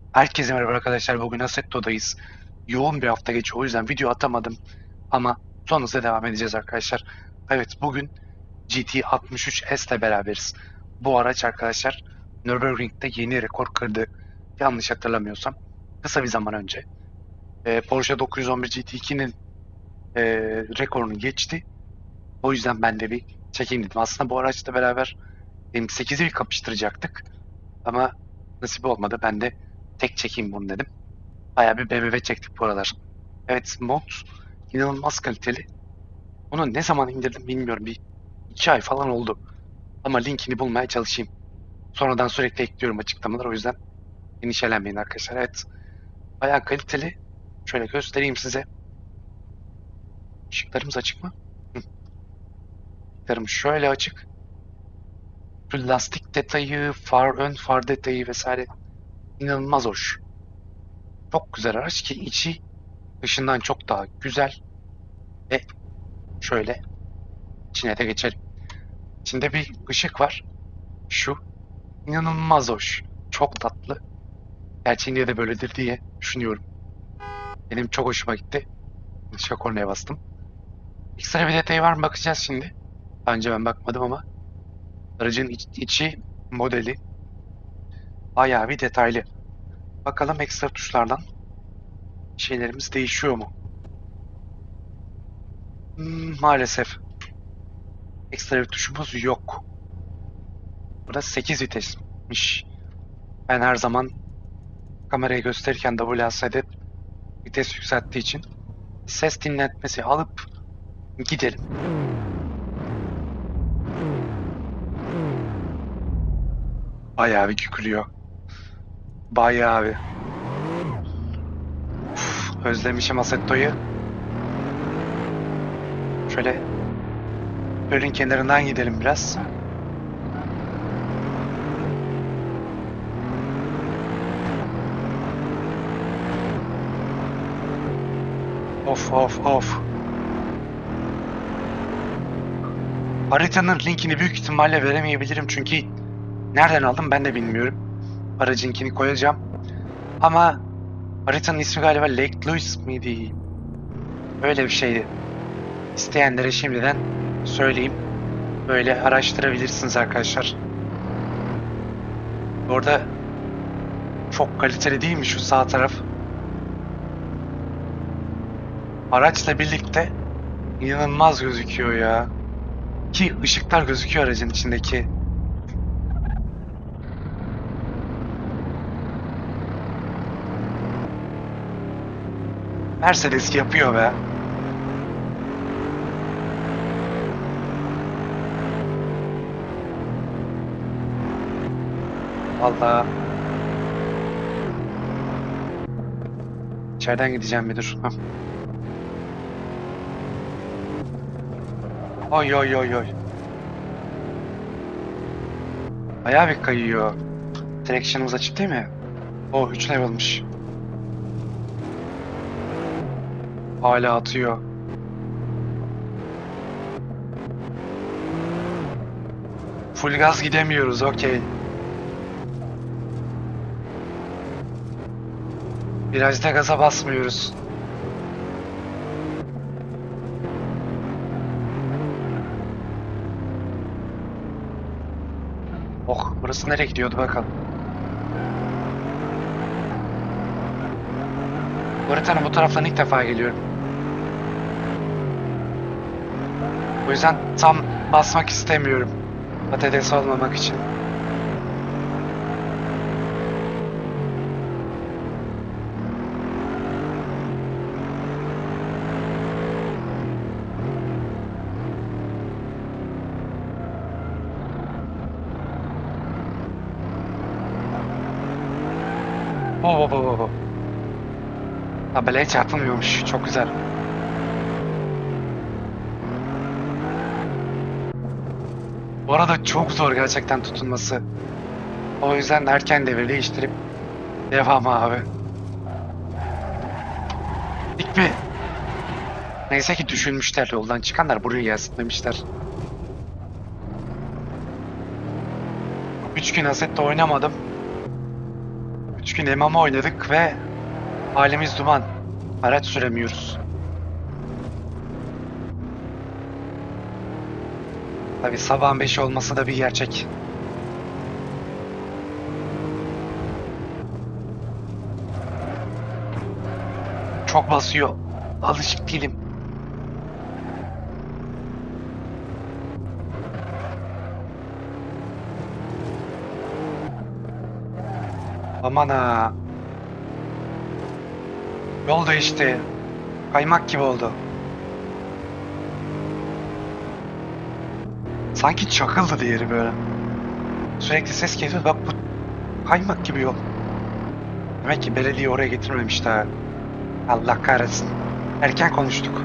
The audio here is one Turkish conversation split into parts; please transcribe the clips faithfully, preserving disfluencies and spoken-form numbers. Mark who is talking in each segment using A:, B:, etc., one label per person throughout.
A: Herkese merhaba arkadaşlar. Bugün Assetto'dayız. Yoğun bir hafta geçiyor. O yüzden video atamadım. Ama sonrasında devam edeceğiz arkadaşlar. Evet, bugün G T altmış üç S ile beraberiz. Bu araç arkadaşlar Nürburgring'de yeni rekor kırdı. Yanlış hatırlamıyorsam. Kısa bir zaman önce. Ee, Porsche dokuz yüz on bir G T ikinin e, rekorunu geçti. O yüzden ben de bir çekeyim dedim. Aslında bu araçla beraber M sekizi bir kapıştıracaktık. Ama nasip olmadı. Ben de tek çekeyim bunu dedim. Bayağı bir B M W çektik bu aralar. Evet, mod inanılmaz kaliteli. Onu ne zaman indirdim bilmiyorum. Bir iki ay falan oldu. Ama linkini bulmaya çalışayım. Sonradan sürekli ekliyorum açıklamalar. O yüzden endişelenmeyin arkadaşlar. Evet, bayağı kaliteli. Şöyle göstereyim size. Işıklarımız açık mı? Hı. Işıklarım şöyle açık. Şu lastik detayı, far ön far detayı vesaire inanılmaz hoş. Çok güzel araç ki içi dışından çok daha güzel. Ve şöyle içine de geçelim. İçinde bir ışık var. Şu inanılmaz hoş. Çok tatlı. Gerçeğinde de böyledir diye düşünüyorum. Benim çok hoşuma gitti. Dışa kornaya bastım. Ekstra bir detayı var mı bakacağız şimdi. Daha önce ben bakmadım ama aracın iç- içi modeli bayağı bir detaylı. Bakalım ekstra tuşlardan şeylerimiz değişiyor mu? Hmm, maalesef ekstra bir tuşumuz yok. Burada sekiz vitesmiş. Ben her zaman kamerayı gösterirken W A S D vites yükselttiği için ses dinletmesi alıp gidelim. Bayağı bir kükürüyor. Bayağı bir. Uf, özlemişim Assetto'yu. Şöyle gölün kenarından gidelim biraz. Of of of. Haritanın linkini büyük ihtimalle veremeyebilirim çünkü nereden aldım ben de bilmiyorum. Aracınkini koyacağım. Ama haritanın ismi galiba Lake Louise miydi? Öyle bir şeydi. İsteyenlere şimdiden söyleyeyim. Böyle araştırabilirsiniz arkadaşlar. Orada çok kaliteli değil mi şu sağ taraf? Araçla birlikte inanılmaz gözüküyor ya. Ki ışıklar gözüküyor aracın içindeki. Mercedes yapıyor be. Vallahi içeriden gideceğim bir dur. Hah. Oy oy oy oy. Bayağı bir kayıyor. Traction'ımız açık değil mi? O üç level'mış. Hala atıyor. Full gaz gidemiyoruz, okey. Virajda gaza basmıyoruz. Oh, burası nereye gidiyordu bakalım. Bu haritanın bu taraftan ilk defa geliyorum. O yüzden tam basmak istemiyorum. Patates olmamak için. Oh, oh, oh, oh. Tabelaya çarpılmıyormuş. Çok güzel. Bu arada çok zor gerçekten tutunması. O yüzden erken devir değiştirip devam abi. İlk bir neyse ki düşünmüşler, yoldan çıkanlar buraya gelsin demişler. Üç gün Assetto oynamadım. üç gün M M O oynadık ve halimiz duman. Araç süremiyoruz. Tabii sabahın beşi olması da bir gerçek. Çok basıyor. Alışık değilim. Aman ha. Yol değişti. Kaymak gibi oldu. Sanki çakıldı diğeri böyle. Sürekli ses geliyor. Bak bu kaymak gibi yol. Demek ki belediye oraya getirmemiş daha. Allah kahretsin. Erken konuştuk.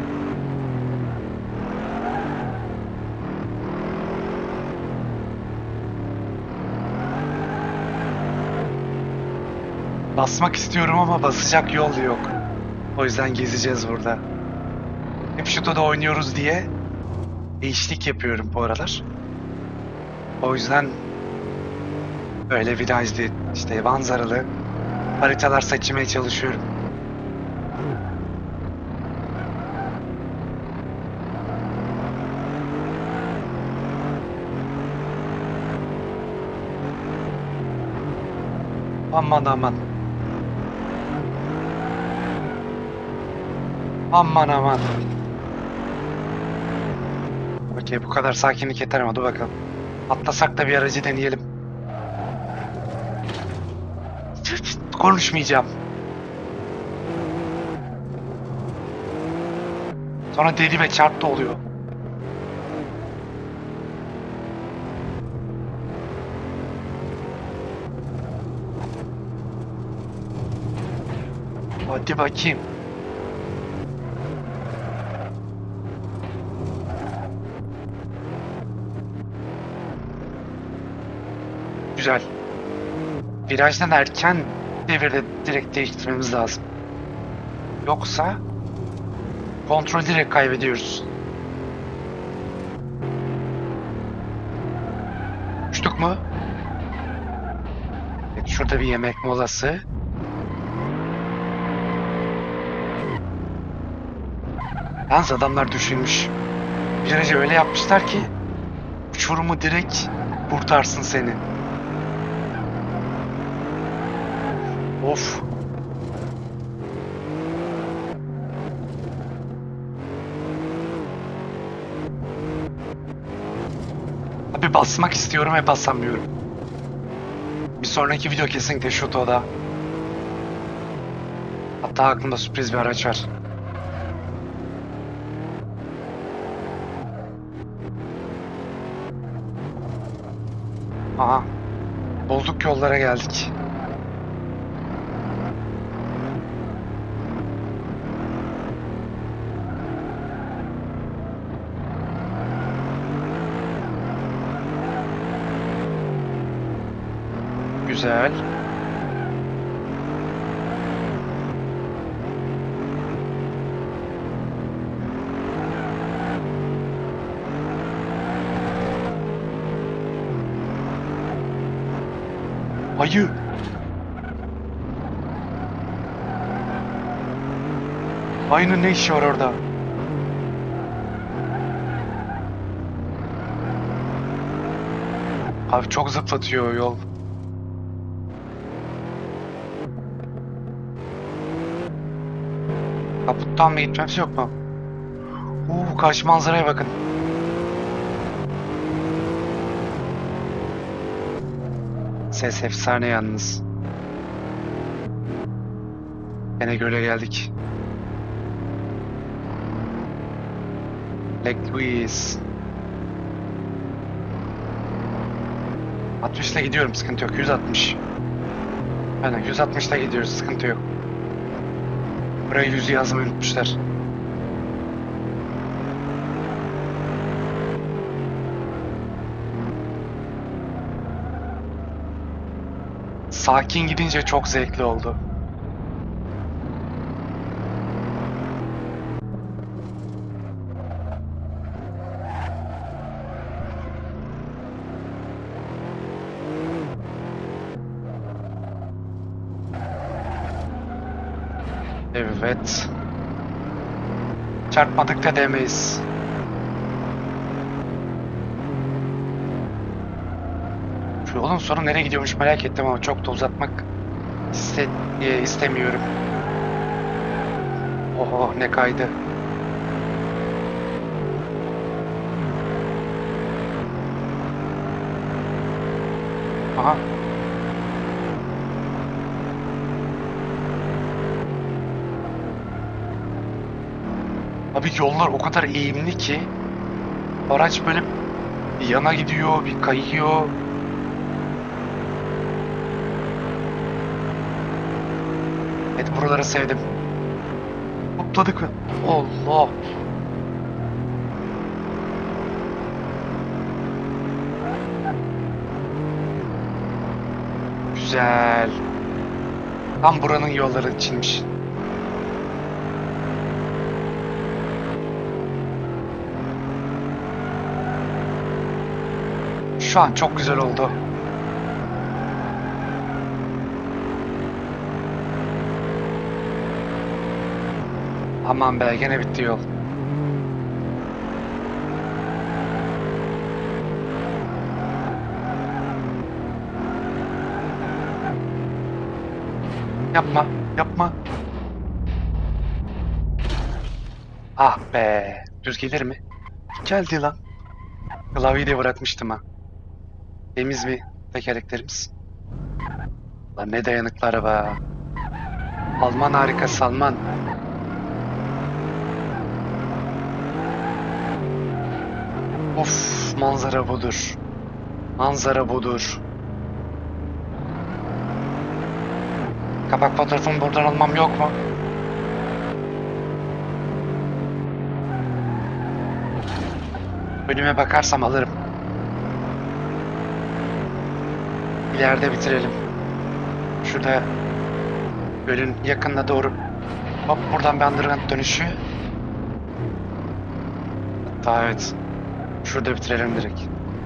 A: Basmak istiyorum ama basacak yol yok. O yüzden gezeceğiz burada. Hep şutoda oynuyoruz diye değişiklik yapıyorum bu aralar. O yüzden böyle virajlı, işte manzaralı haritalar seçmeye çalışıyorum. Aman aman. Aman aman. Okey, bu kadar sakinlik yeter ama dur bakalım. Atlasak da bir aracı deneyelim. Konuşmayacağım. Sonra deli ve çarptı oluyor. Hadi bakayım. Güzel. Virajdan erken devirde direkt değiştirmemiz lazım. Yoksa kontrol direkt kaybediyoruz. Uçtuk mu? Evet, şurada bir yemek molası. Yalnız adamlar düşünmüş. Virajı öyle yapmışlar ki uçurumu direkt kurtarsın seni. Of. Abi basmak istiyorum ve basamıyorum. Bir sonraki video kesinlikle şu toda. Hatta aklımda sürpriz bir araç var. Aha. Bozduk yollara geldik. Güzel. Ayı. Ayının ne işi var orada? Abi çok zıplatıyor yol. Kaputtan mı gitmemiz yok mu? Uuu, karşı manzaraya bakın. Ses efsane yalnız. Gene göle geldik. Lake Louise. altmış ile gidiyorum, sıkıntı yok. yüz altmış. Aynen yüz altmış ile gidiyoruz, sıkıntı yok. Buraya yüzü yazmayı unutmuşlar. Sakin gidince çok zevkli oldu. Evet. Çarpmadık da demeyiz. Şu yolun sonu nereye gidiyormuş merak ettim ama çok da uzatmak iste e, istemiyorum. Oho ne kaydı. Aha. Abi yollar o kadar eğimli ki araç böyle bir yana gidiyor, bir kayıyor. Evet buraları sevdim. Topladık mı? Allah. Güzel. Tam buranın yolları içinmiş. Şu an çok güzel oldu. Aman be gene bitti yol. Yapma, yapma. Ah be. Düz gelir mi? Geldi lan. Klavyeyi de bırakmıştım ha. Temiz mi tekerleklerimiz? Lan ne dayanıklı araba. Alman harikası Alman. Of manzara budur. Manzara budur. Kapak fotoğrafımı buradan almam yok mu? Önüme bakarsam alırım. İleride bitirelim. Şurada gölün yakınına doğru. Hop buradan bir underground dönüşü. Hatta evet. Şurada bitirelim direkt.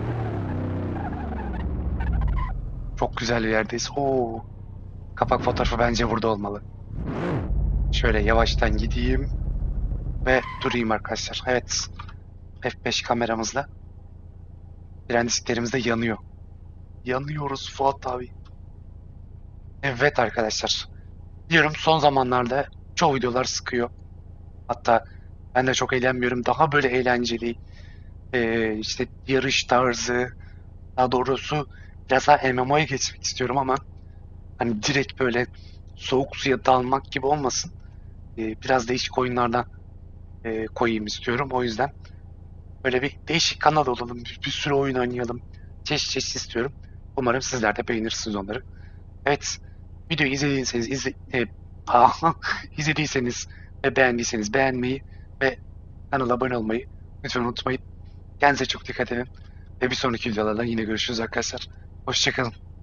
A: Çok güzel bir yerdeyiz. Oo. Kapak fotoğrafı bence burada olmalı. Şöyle yavaştan gideyim. Ve durayım arkadaşlar. Evet. F beş kameramızla. Fren disklerimiz de yanıyor. Yanıyoruz Fuat abi. Evet arkadaşlar. Diyorum son zamanlarda çoğu videolar sıkıyor. Hatta ben de çok eğlenmiyorum. Daha böyle eğlenceli e, işte yarış tarzı, daha doğrusu biraz daha M M O'ya geçmek istiyorum ama hani direkt böyle soğuk suya dalmak gibi olmasın. E, biraz değişik oyunlardan e, koyayım istiyorum. O yüzden böyle bir değişik kanal olalım. Bir, bir sürü oyun oynayalım. Çeşit çeşit istiyorum. Umarım sizler de beğenirsiniz onları. Evet, videoyu izlediyseniz izle, e, aha, izlediyseniz ve beğendiyseniz beğenmeyi ve kanala abone olmayı lütfen unutmayın. Kendinize çok dikkat edin ve bir sonraki videolarla yine görüşürüz arkadaşlar. Hoşçakalın.